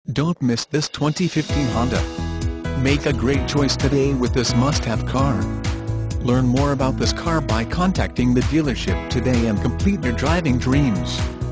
Don't miss this 2015 Honda. Make a great choice today with this must-have car. Learn more about this car by contacting the dealership today and complete your driving dreams.